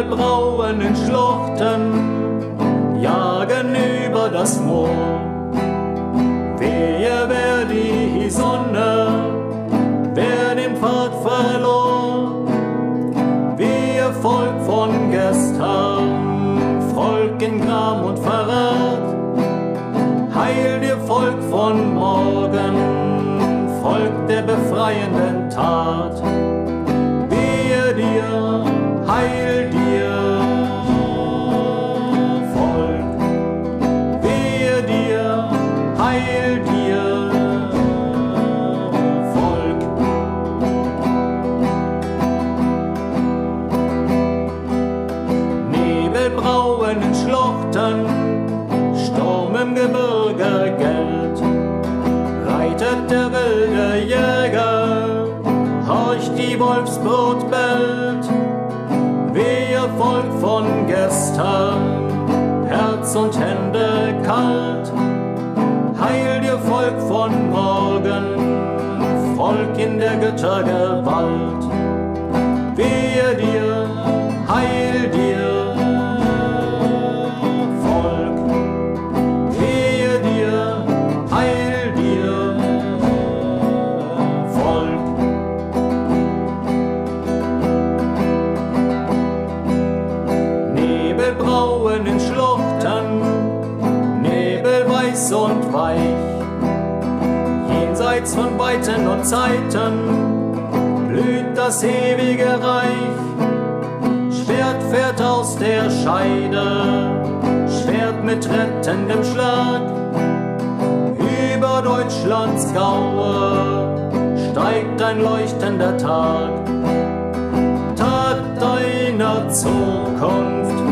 Nebelbrauen in Schluchten jagen über das Moor. Wehe, wer die Sonne, wer den Pfad verlor. Wir Volk von gestern, Volk in Gram und Verrat. Heil dir Volk von morgen, Volk der befreienden Tat. Wehe dir, heil dir, Volk. Wehe dir, heil dir, Volk. Nebelbrauen in Schluchten, Sturm im Gebirge gellt, reitet der wilde Jäger, horcht die Wolfsbrut bellt. Wehe Volk von gestern, Herz und Hände kalt. Heil dir Volk von morgen, Volk in der Götter Gewalt. Wehe dir, heil dir, Volk. Wehe dir, heil dir, Volk. Nebelbrauen in Schluchten, Nebel weiß und weich, jenseits von Weiten und Zeiten blüht das ewige Reich. Schwert fährt aus der Scheide, Schwert mit rettendem Schlag. Über Deutschlands Gaue steigt ein leuchtender Tag, Tag deiner Zukunft.